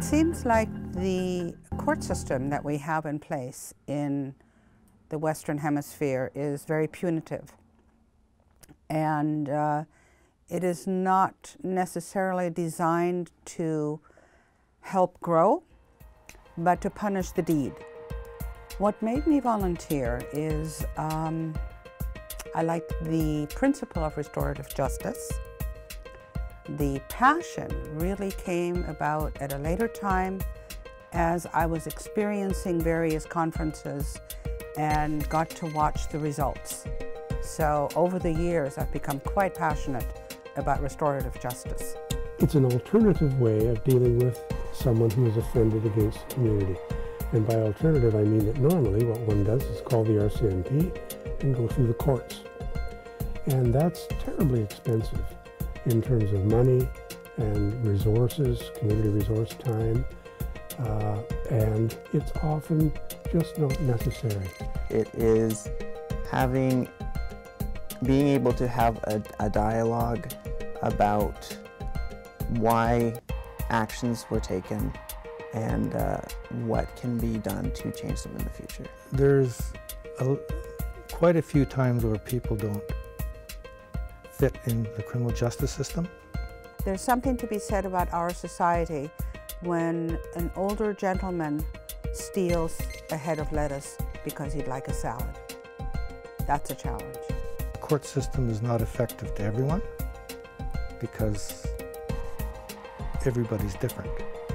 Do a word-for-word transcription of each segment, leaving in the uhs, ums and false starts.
It seems like the court system that we have in place in the Western Hemisphere is very punitive. And uh, it is not necessarily designed to help grow, but to punish the deed. What made me volunteer is um, I like the principle of restorative justice. The passion really came about at a later time as I was experiencing various conferences and got to watch the results. So over the years, I've become quite passionate about restorative justice. It's an alternative way of dealing with someone who is offended against the community. And by alternative, I mean that normally what one does is call the R C M P and go through the courts. And that's terribly expensive in terms of money and resources, community resource time, uh, and it's often just not necessary. It is having, being able to have a, a dialogue about why actions were taken and uh, what can be done to change them in the future. There's a, quite a few times where people don't fit in the criminal justice system. There's something to be said about our society when an older gentleman steals a head of lettuce because he'd like a salad. That's a challenge. The court system is not effective to everyone because everybody's different.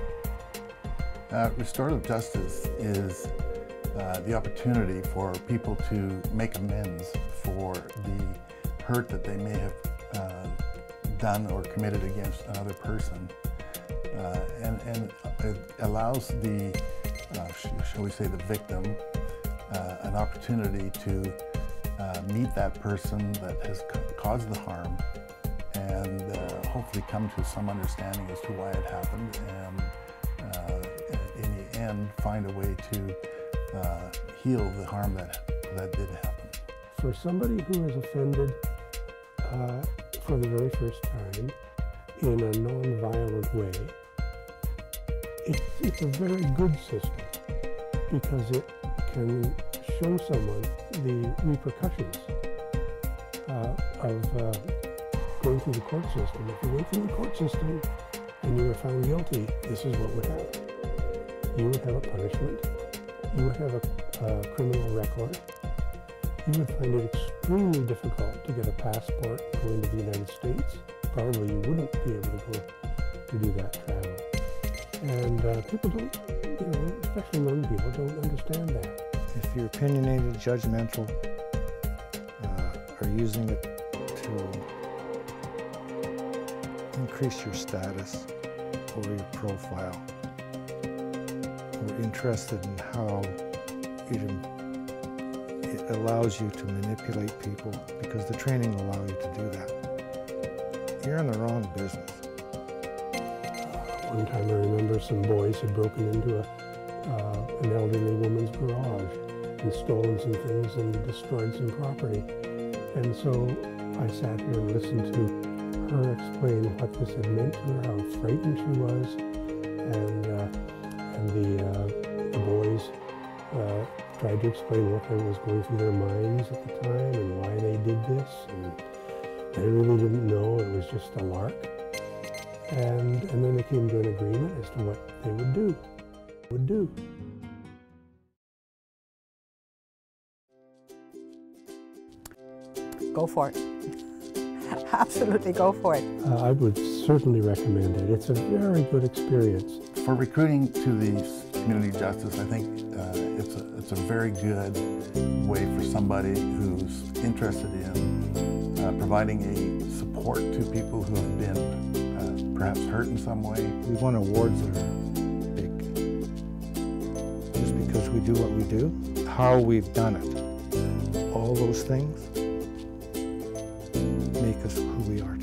Uh, restorative justice is uh, the opportunity for people to make amends for the hurt that they may have uh, done or committed against another person. Uh, and, and it allows the, uh, sh shall we say, the victim uh, an opportunity to uh, meet that person that has caused the harm and uh, hopefully come to some understanding as to why it happened, and uh, in the end find a way to uh, heal the harm that, that did happen. For somebody who is offended uh, for the very first time in a non-violent way, it, it's a very good system because it can show someone the repercussions uh, of uh, going through the court system. If you went through the court system and you were found guilty, this is what would happen. You would have a punishment, you would have a, a criminal record, you would find it extremely difficult to get a passport going to the United States. Probably you wouldn't be able to go to do that travel. And uh, people don't, you know, especially young people, don't understand that. If you're opinionated, judgmental, uh, or using it to increase your status or your profile, we're interested in how it, it allows you to manipulate people, because the training will allow you to do that. You're in the wrong business. One time I remember some boys had broken into a, uh, an elderly woman's garage and stolen some things and destroyed some property. And so I sat here and listened to her explain what this had meant to her, how frightened she was, and, uh, and the, uh, the boys uh, tried to explain what was going through their minds at the time and why they did this. And they really didn't know, it was just a lark. And, and then they came to an agreement as to what they would do. Would do. Go for it. Absolutely go for it. Uh, I would certainly recommend it. It's a very good experience. For recruiting to the community justice, I think uh, it's, a, it's a very good way for somebody who's interested in uh, providing a support to people who have been uh, perhaps hurt in some way. We won awards that are big just because we do what we do, how we've done it. All those things make us who we are